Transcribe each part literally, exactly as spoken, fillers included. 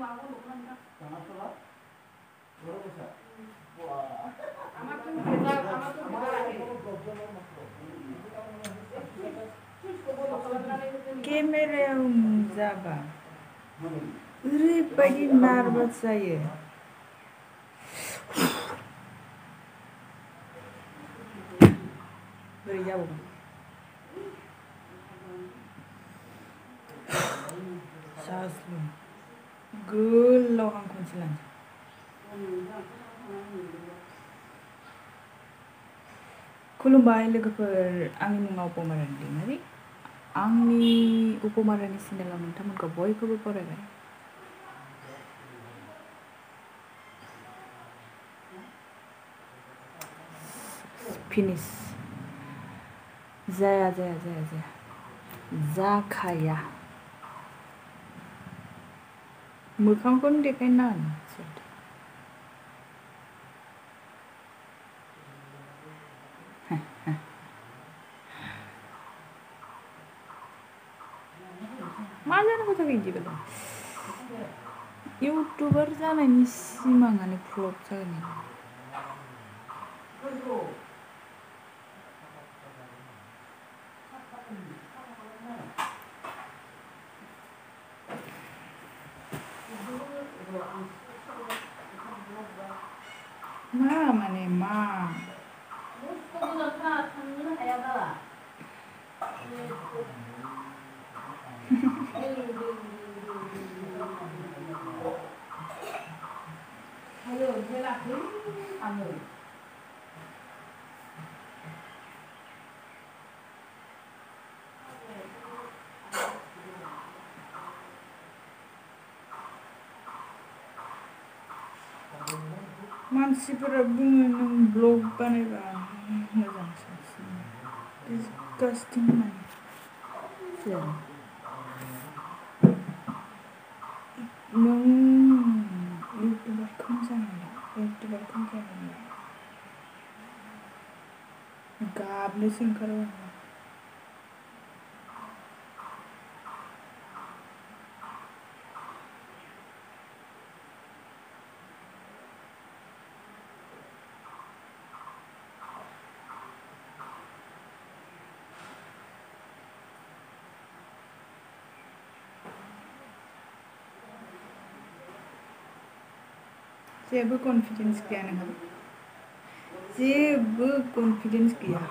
केमेरायाव नुजाबा ओरैबायदि नार्भास जायो। बोरै जाबावगोन जास्लु गोलाव हां खनसे लानोसै। खुलुमबाय लोगोफोर, आंनि मुङा उपमारानि दैमारि। आंनि उपमारानि चेनेलाव नोंथांमोनखौ बयखौबो बरायबाय। फिनिश जाया जाया जाया जाया जाखाया। मोखांखौनो देखायनो नाङा। मा जानांगौ जाखो बिदिबालाय? इउटुबार जानायनि सिमाङानो फ्लप जागोन। मा माने मा मानसिफोरा बुङो नों ब्लग बानायबा मोजां साबसिन डिसकास्टिं माने नों इउटुबारखौनो जानांला इउटुबारखौनो जानांला गाबनोसो ओंखारो। जेबो कन्फिडेन्स गैया नोंहा, जेबो कन्फिडेन्स गैया।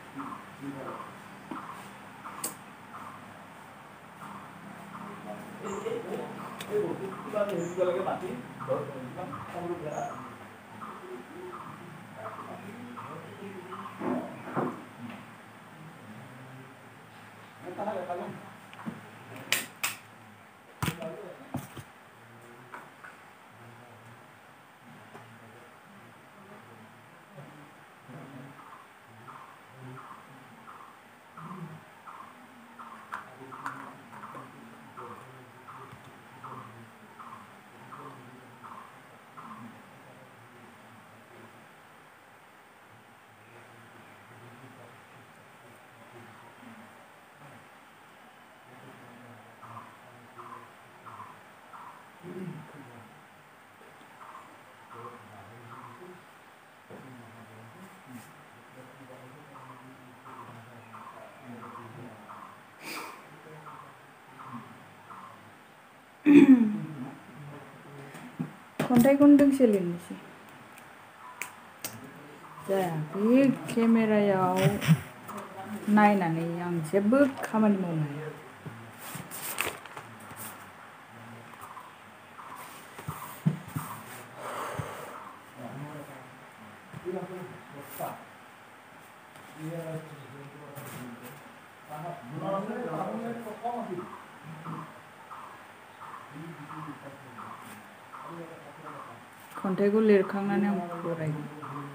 खन्थाइखौनो दोंसे लिरनोसै। जाया बे केमेरायाव नायनानै आं जेबो खामानि मावनो हाया। खन्थाइखौ लिरखांनानै आं फरायगोन।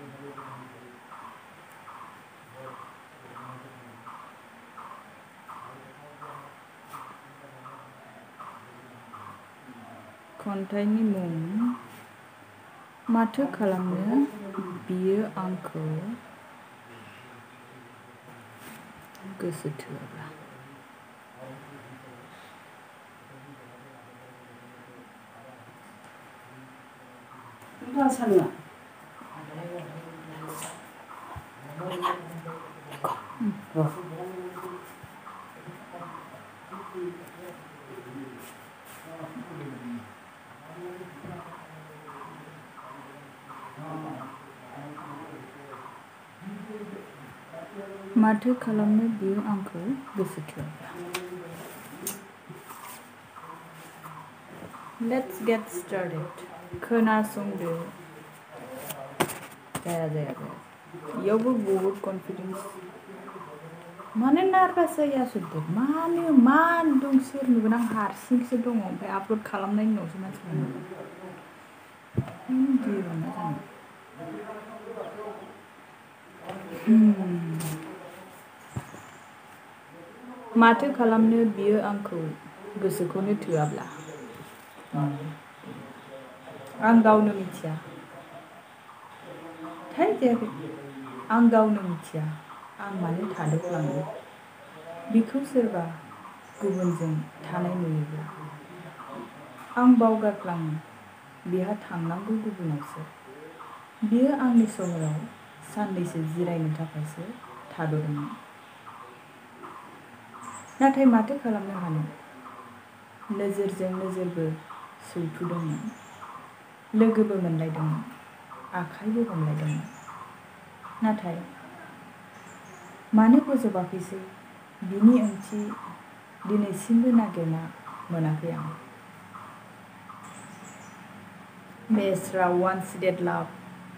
खन्थाइनि मुं माथो खालामनो बियो आंखौ गोसो थोआब्ला। माथो खालामनो बियो आंखौ गोसो थोआब्ला। Let's get started. खोनासंदो। जाया जाया जाया। इयावबो बहुत कन्फिडेन्स। मानो नार्भास जायो आसलथे? मानो मा दं सोर नुगोन आं हारसिंसो दङ ओमफ्राय आपल'ड खालामनायनि उनावसो मानसिफोरा नुगोन। गियोबा मा जानो? माथो खालामनो बियो आंखौ गोसोखौनो थोआब्ला। आं गावनो मिथिया। थै जायाखै। आं गावनो मिथिया आं मानो थादोफ्लाङो। बिखौ सोरबा गुबुनजों थानाय नुयोब्ला आं बावगारफ्लाङो बिहा थांनांगौ गुबुनावसो। बियो आंनि सहराव साननैसो जिरायनो थाखायसो थाद'दोंमोन। नाथाय माथो खालामनो हानो? नोजोरजों नोजोरबो सौथुदोंमोन। लोगोबो मोनलायदोंमोन। आखाइबो हमलायदोंमोन। नाथाय मानो बोजबाखैसै बिनि ओंथि दिनैसिमबो नागिरना मोनाखै आं। Mera one-sided love.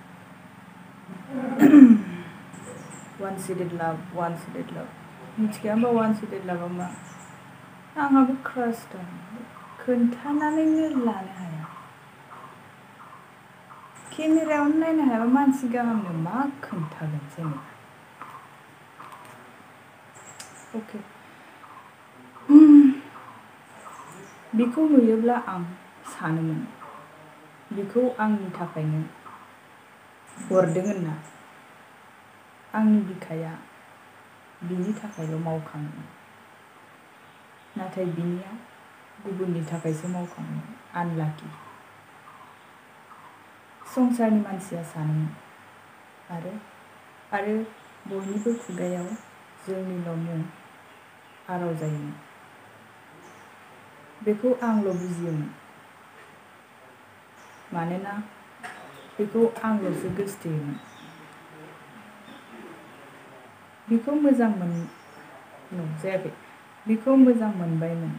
one-sided love, one-sided love. मिथिखाया होमबा one-sided love आ मा? आंहाबो क्रास दं। खोन्थानानैनो लानो हाया। केमेरायावनो नायनो हायाबा मानसि गाहामनो मा खोन्थागोन जेनेबा? अके। बिखौ नुयोब्ला आं सानोमोन बिखौ आंनि थाखायनो हरदों होनना। आंनि बिखाया बिनि थाखायल' मावखाङो। नाथाय बिनिया गुबुननि थाखायसो मावखाङो। आनलाकि। संसारनि मानसिया सानोमोन आरो आरो बयनिबो खुगायाव जोंनिल' मुं आराव जायोमोन। बेखौ आंल' बुजियोमोन। मानोना बेखौ आंल'सो गोसोथोयोमोन। बिखौ मोजां मोन जायाखै। बिखौ मोजां मोनबायमोन।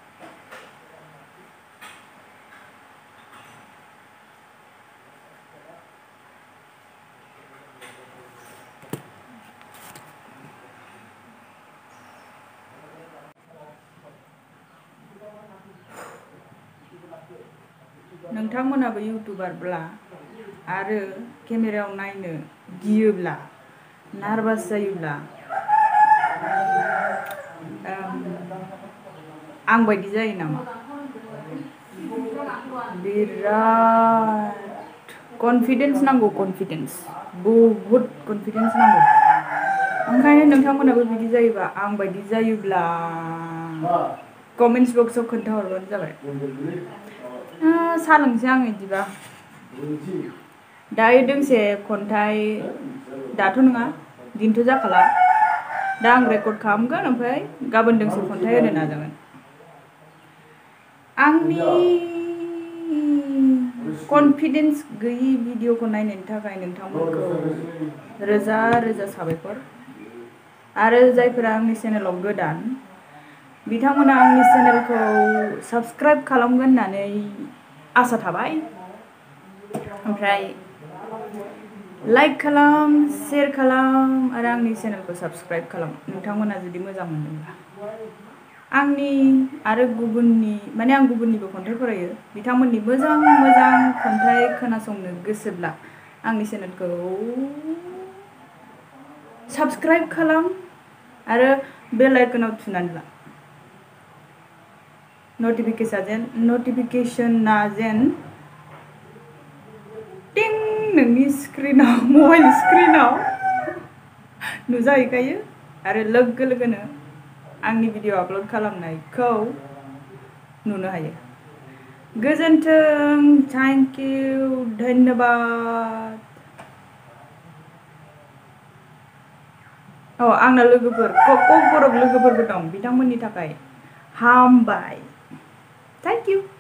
नोंथांमोनाबो इउटुबारब्ला आरो केमेरायाव नायनो गियोब्ला नार्भास जायोब्ला आं बायदि जायो नामा? बिराद कनफिडेन्स नांगौ कनफिडेन्स बहुद कनफिडेन्स नांगौ। ओंखायनो नोंथांमोनाबो बिदि जायोबा आं बायदि जायोब्ला कमेन्ट्स बक्सआव खोन्थाहरबानो जाबाय। सा लोंसै आं बिदिबा। दायो दोंसे खन्थाइ दाथ' नङा दिनैथ' जाखाला। दा आं रेकर्ड खालामगोन ओमफ्राय गाबोन दोंसे खन्थाइ होनो नाजागोन। आंनि कनफिडेन्स गैयि भिडिअखौ नायनायनि थाखाय नोंथांमोनखौ रोजा रोजा साबायखर। आरो जायफोरा आंनि चेनेलाव गोदान बिथांमोना आंनि चेनेलखौ साबस्क्राइब खालामगोन होननानै आसा थाबाय। ओमफ्राय लाइक खालाम, शेयार खालाम आरो आंनि चेनेलखौ साबस्क्राइब खालाम नोंथांमोना जुदि मोजां मोनदोंब्ला। आंनि आरो गुबुननि माने आं गुबुननिबो खन्थाइ फरायो। बिथांमोननि मोजां मोजां खन्थाइ खोनासंनो गोसोब्ला आंनि चेनेलखौ साबस्क्राइब खालाम आरो बेल आइकनाव थुनानै ला। नटिफिकेशन जेन नटिफिकेशना जेन टिं नोंनि स्क्रिनाव मबाइल स्क्रिनाव नुजाहैखायो आरो लोगो लोगोनो आंनि भिडिअ आपल'ड खालामनायखौ नुनो हायो। गोजोन्थों, थैंक यू, धन्यबाद। औ आंना लोगोफोर ककबरक लोगोफोरबो दं बिथांमोननि थाखाय हामबाय। Thank you.